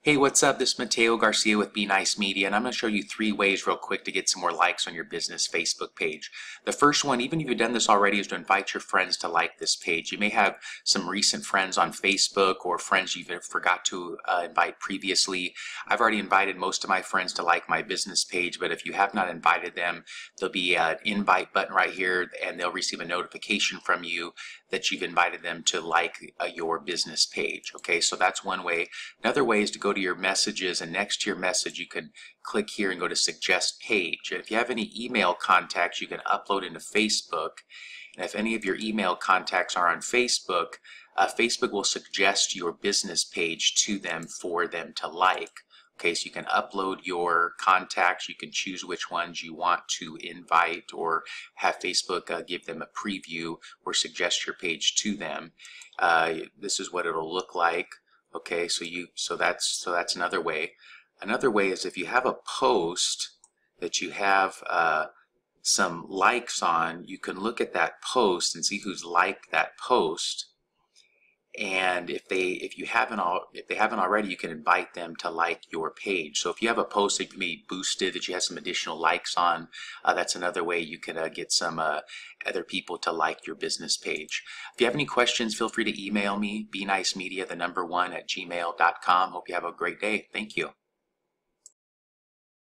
Hey, what's up? This is Mateo Garcia with Be Nice Media, and I'm going to show you 3 ways real quick to get some more likes on your business Facebook page. The first one, even if you've done this already, is to invite your friends to like this page. You may have some recent friends on Facebook or friends you've forgot to invite previously. I've already invited most of my friends to like my business page, but if you have not invited them, there'll be an invite button right here, and they'll receive a notification from you that you've invited them to like your business page. Okay, so that's one way. Another way is to go to your messages, and next to your message you can click here and go to suggest page. And if you have any email contacts, you can upload into Facebook, and if any of your email contacts are on Facebook, Facebook will suggest your business page to them for them to like. Okay, so you can upload your contacts, you can choose which ones you want to invite or have Facebook give them a preview or suggest your page to them. This is what it'll look like. Okay, so that's another way. Another way is if you have a post that you have some likes on, you can look at that post and see who's liked that post. And if they haven't already, you can invite them to like your page. So if you have a post that can be boosted, that you have some additional likes on, that's another way you can get some other people to like your business page. If you have any questions, feel free to email me, benicemedia1@gmail.com. Hope you have a great day. Thank you.